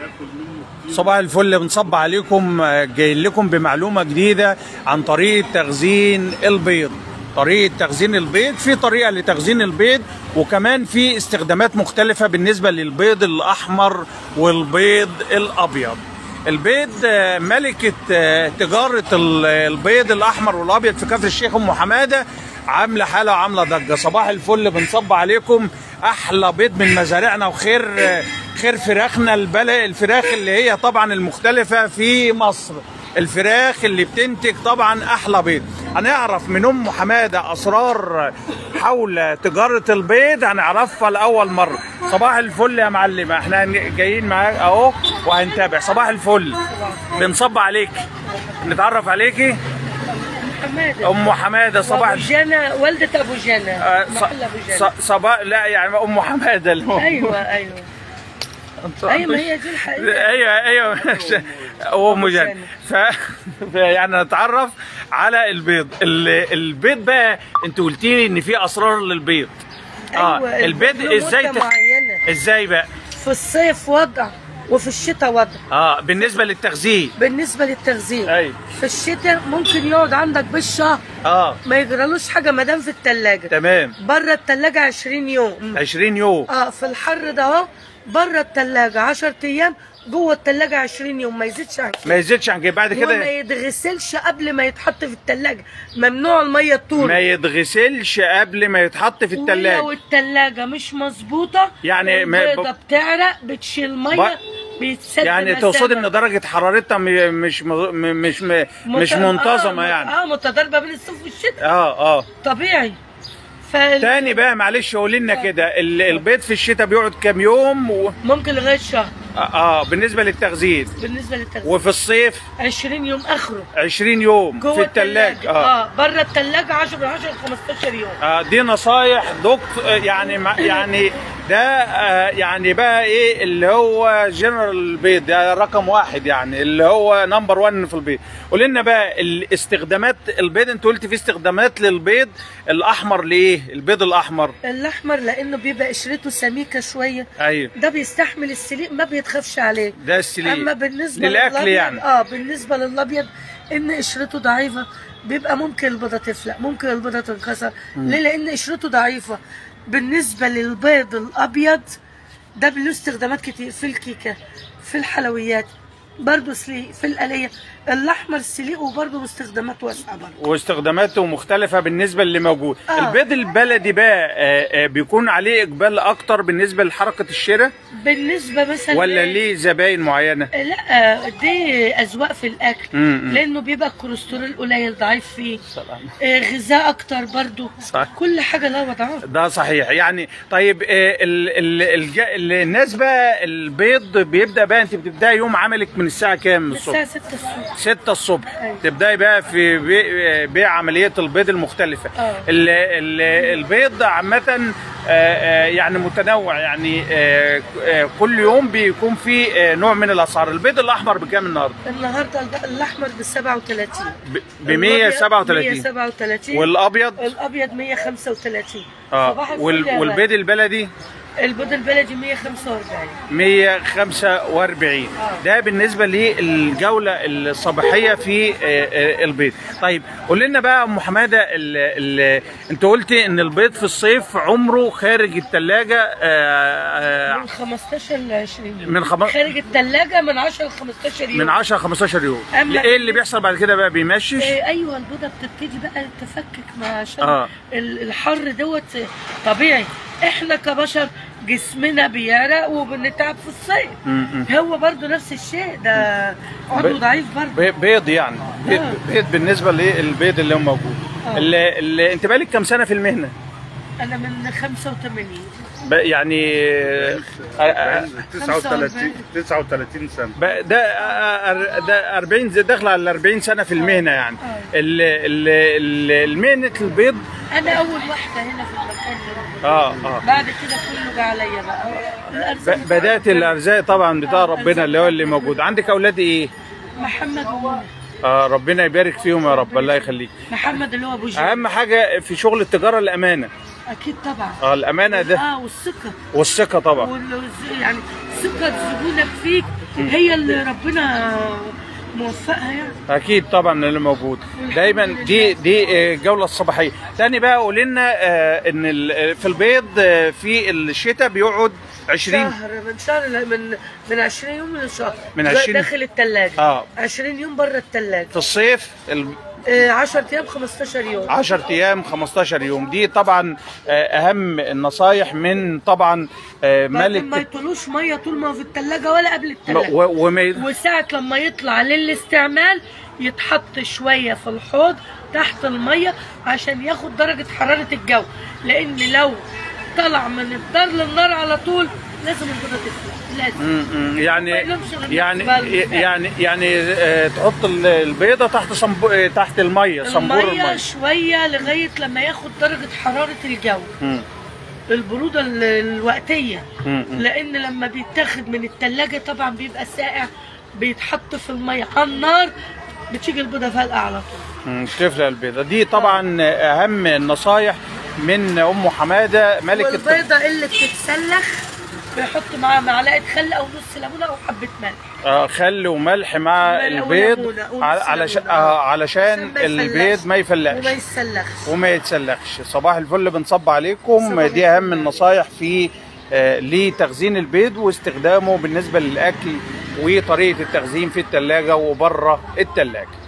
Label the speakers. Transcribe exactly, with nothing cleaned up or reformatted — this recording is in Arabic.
Speaker 1: صباح الفل، بنصب عليكم. جايين لكم بمعلومه جديده عن طريقه تخزين البيض. طريقه تخزين البيض، في طريقه لتخزين البيض وكمان في استخدامات مختلفه بالنسبه للبيض الاحمر والبيض الابيض. البيض ملكه تجاره البيض الاحمر والابيض في كفر الشيخ ام حماده عامله حاله وعامله ضجه. صباح الفل، بنصب عليكم احلى بيض من مزارعنا وخير خير فراخنا البلد، الفراخ اللي هي طبعا المختلفه في مصر، الفراخ اللي بتنتج طبعا احلى بيض. هنعرف من ام حماده اسرار حول تجاره البيض، هنعرفها لاول مره. صباح الفل يا معلمه، احنا جايين معاك اهو وهنتابع. صباح الفل، بنصب عليك، نتعرف عليكي.
Speaker 2: حماده
Speaker 1: ام حماده. صباح
Speaker 2: ابو جنى، والده ابو جنى.
Speaker 1: آه
Speaker 2: محل ابو جنى.
Speaker 1: صباح، لا يعني ام حماده الام.
Speaker 2: ايوه ايوه ايوه، ما هي دي الحقيقه.
Speaker 1: ايوه ايوه ام جنى. ف يعني نتعرف على البيض. البيض بقى، انت قلتي لي ان في اسرار للبيض.
Speaker 2: اه
Speaker 1: أيوة. البيض ازاي تخ... ازاي بقى؟
Speaker 2: في الصيف وضع وفي الشتاء وضع.
Speaker 1: اه بالنسبه للتخزين.
Speaker 2: بالنسبه للتخزين
Speaker 1: ايوه،
Speaker 2: في الشتاء ممكن يقعد عندك بالشهر
Speaker 1: اه
Speaker 2: ما يجرالوش حاجه ما دام في الثلاجه.
Speaker 1: تمام.
Speaker 2: بره الثلاجه عشرين يوم.
Speaker 1: عشرين يوم.
Speaker 2: اه في الحر ده اهو، بره الثلاجه عشرة ايام، جوه الثلاجه عشرين يوم، ما يزيدش عن كده.
Speaker 1: ما يزيدش عن كده. بعد كده
Speaker 2: وما يتغسلش قبل ما يتحط في الثلاجه، ممنوع الميه الطول.
Speaker 1: ما يتغسلش قبل ما يتحط في الثلاجه.
Speaker 2: ولو الثلاجه مش مظبوطه
Speaker 1: يعني
Speaker 2: البيضه بتعرق، بتشيل ميه، بيتسد.
Speaker 1: يعني تقصد ان درجه حرارتها مش مش مش منتظمه.
Speaker 2: آه
Speaker 1: يعني
Speaker 2: اه متضاربه بين الصيف والشتاء.
Speaker 1: اه اه
Speaker 2: طبيعي.
Speaker 1: فال... تاني بقى معلش قولي لنا كده، البيض في الشتاء بيقعد كام يوم؟ و...
Speaker 2: ممكن لغايه شهر.
Speaker 1: اه, آه بالنسبه للتخزين.
Speaker 2: بالنسبه للتخزين.
Speaker 1: وفي الصيف
Speaker 2: عشرين يوم اخره.
Speaker 1: عشرين يوم
Speaker 2: جوه
Speaker 1: في الثلاجه.
Speaker 2: اه, آه بره الثلاجه عشرة من عشرة ل خمستاشر يوم.
Speaker 1: اه دي نصايح دكتور يعني يعني ده آه يعني بقى ايه اللي هو جنرال البيض ده رقم واحد، يعني اللي هو نمبر واحد في البيض. قول لنا بقى الاستخدامات البيض. انت قلت في استخدامات للبيض الاحمر. ليه البيض الاحمر؟
Speaker 2: الاحمر لانه بيبقى قشرته سميكه شويه.
Speaker 1: ايوه،
Speaker 2: ده بيستحمل السليق، ما بيتخافش عليه.
Speaker 1: ده السليق.
Speaker 2: اما بالنسبه
Speaker 1: للاكل يعني
Speaker 2: اه بالنسبه للابيض ان قشرته ضعيفه، بيبقى ممكن البيضه تفلق، ممكن البيضه تنكسر. ليه؟ لان قشرته ضعيفه. بالنسبه للبيض الابيض ده له استخدامات كتير، في الكيكه، في الحلويات، برضه سليق، في القليه. الاحمر سليق وبرضه باستخدامات واسعه برضه،
Speaker 1: واستخداماته مختلفه بالنسبه اللي موجود.
Speaker 2: آه.
Speaker 1: البيض البلدي بقى آه آه بيكون عليه اقبال اكتر بالنسبه لحركه الشراء،
Speaker 2: بالنسبه مثلا
Speaker 1: ولا ليه زباين معينه؟
Speaker 2: لا دي اذواق في الاكل.
Speaker 1: م -م.
Speaker 2: لانه بيبقى الكوليسترول قليل ضعيف فيه. آه غذاء اكتر برضه. صح. كل حاجه لها وضعها.
Speaker 1: ده صحيح. يعني طيب آه ال ال ال ال الناس بقى البيض بيبدا بقى، انت بتبداي يوم عملك من الساعه كام الصبح؟
Speaker 2: الساعه ستة الصبح.
Speaker 1: ستة الصبح.
Speaker 2: أيوة.
Speaker 1: تبداي بقى في بيع, بيع عمليه البيض المختلفه.
Speaker 2: أوه.
Speaker 1: ال ال البيض عامه يعني متنوع، يعني كل يوم بيكون في نوع من الاسعار. البيض الاحمر بكام النهارده؟
Speaker 2: النهارده الاحمر ب سبعة وثلاثين.
Speaker 1: ب مية وسبعة وثلاثين.
Speaker 2: مية وسبعة وثلاثين.
Speaker 1: والابيض؟
Speaker 2: الابيض مية وخمسة وثلاثين.
Speaker 1: اه وال والبيض البلدي؟
Speaker 2: البيض البلدي مية وخمسة وأربعين.
Speaker 1: مية وخمسة وأربعين. آه. ده بالنسبه للجوله الصباحيه في البيض. طيب قول لنا بقى ام حماده، انت قلتي ان البيض في الصيف عمره خارج الثلاجه
Speaker 2: من خمستاشر ل عشرين يوم.
Speaker 1: من خم...
Speaker 2: خارج الثلاجه من عشرة ل خمستاشر يوم.
Speaker 1: من عشرة ل خمستاشر يوم. ايه اللي بيحصل بعد كده بقى؟ بيمشش؟
Speaker 2: إيه ايوه، البيضه بتبتدي بقى تفكك مع عشان
Speaker 1: آه.
Speaker 2: الحر دوت طبيعي. احنا كبشر جسمنا بيعرق وبنتعب في الصيف. هو برضو نفس الشيء، ده عضو ضعيف برضو.
Speaker 1: بيض يعني بيض, آه. بيض بالنسبه للبيض اللي هو موجود. آه. اللي, اللي انت بقالك كام سنه في المهنه؟
Speaker 2: انا من خمسة وثمانين.
Speaker 1: يعني
Speaker 3: تسعة وثلاثين تسعة وثلاثين سنه.
Speaker 1: ده ده أربعين، داخله على أربعين سنه في المهنه يعني. المهنه البيض
Speaker 2: انا اول واحده هنا في المكان ده.
Speaker 1: اه اه
Speaker 2: بعد كده كله جه عليا بقى.
Speaker 1: الارزاق بدات الارزاق طبعا بتاع ربنا اللي هو اللي موجود. عندك اولاد ايه؟
Speaker 2: محمد ومنى.
Speaker 1: اه ربنا يبارك فيهم يا رب، الله يخليك.
Speaker 2: محمد اللي هو ابو جيل.
Speaker 1: اهم حاجه في شغل التجاره الامانه.
Speaker 2: اكيد طبعا.
Speaker 1: اه الامانه ده
Speaker 2: اه والثقه.
Speaker 1: والثقه طبعا.
Speaker 2: وال... يعني ثقه زبونك فيك هي اللي ربنا موفقها يعني.
Speaker 1: اكيد طبعا اللي موجود دايما. دي دي الجوله الصباحيه. تاني بقى قول لنا آه ان في البيض آه في الشتاء بيقعد عشرين
Speaker 2: شهر من شهر من من عشرين يوم لشهر
Speaker 1: من عشرين
Speaker 2: داخل الثلاجه.
Speaker 1: اه
Speaker 2: عشرين يوم بره الثلاجه.
Speaker 1: في الصيف ال...
Speaker 2: آه عشرة ايام خمستاشر يوم.
Speaker 1: عشرة ايام خمستاشر يوم. دي طبعا آه اهم النصايح من طبعا آه ملك.
Speaker 2: ما يطولوش ميه طول ما هو في الثلاجه ولا قبل الثلاجه.
Speaker 1: و... ومي...
Speaker 2: وساعه لما يطلع للاستعمال يتحط شويه في الحوض تحت الميه عشان ياخد درجه حراره الجو، لان لو طلع من الدار للنار على طول لازم البيضه تفلق. لازم.
Speaker 1: يعني يعني يعني يعني آه تحط البيضه تحت صنب... تحت الميه، صنبور الميه
Speaker 2: الميه شويه لغايه لما ياخد درجه حراره الجو. مم. البروده الوقتيه. مم. لان لما بيتاخد من الثلاجه طبعا بيبقى ساقع، بيتحط في الميه على النار بتيجي البيضه فالقه على طول.
Speaker 1: تفلق البيضه. دي طبعا اهم النصايح من ام حماده ملكه.
Speaker 2: والبيضه اللي بتتسلخ بيحط معاها معلقه خل او نص ليمونه او حبه ملح.
Speaker 1: اه خل وملح مع البيض علشان آه علشان البيض ما يفلقش
Speaker 2: وما يتسلخش
Speaker 1: وما يتسلخش. صباح الفل بنصب عليكم. دي اهم النصايح في آه لتخزين البيض واستخدامه بالنسبه للاكل وطريقه التخزين في الثلاجه وبره الثلاجه.